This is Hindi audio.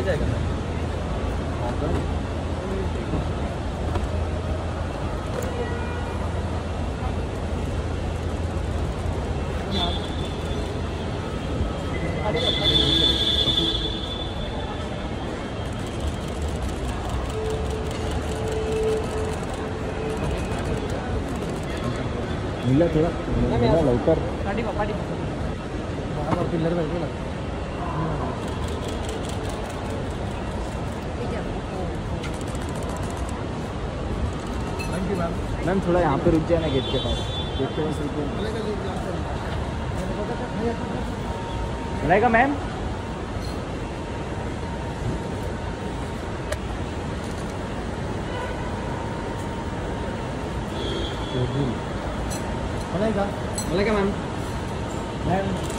जाएगा ना। मिला थोड़ा लवकर पिल्लर बैठे ना। मैम थोड़ा यहाँ पे रुक जाए ना, गेट के पास रुकिए। Malaika ma'am, Malaika ma'am, ma'am